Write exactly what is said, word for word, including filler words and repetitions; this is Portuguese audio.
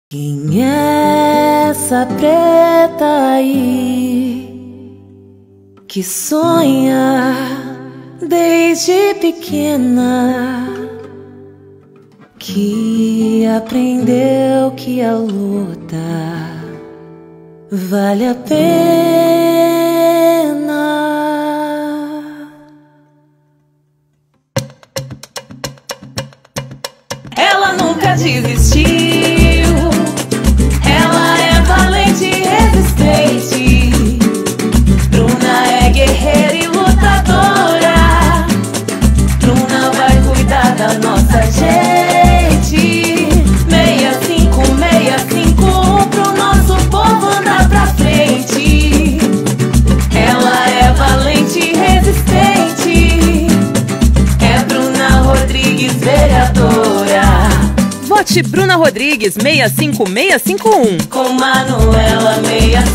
Quem é essa preta aí que sonha desde pequena, que aprendeu que a luta vale a pena? Ela nunca desistiu. Ela é valente e resistente. Bruna é guerreira e lutadora. Bruna vai cuidar da nossa gente. Meia cinco, meia cinco pro nosso povo andar pra frente. Ela é valente e resistente. É Bruna Rodrigues, vereadora. Vote Bruna Rodrigues, seis cinco seis cinco um. Com Manuela, seis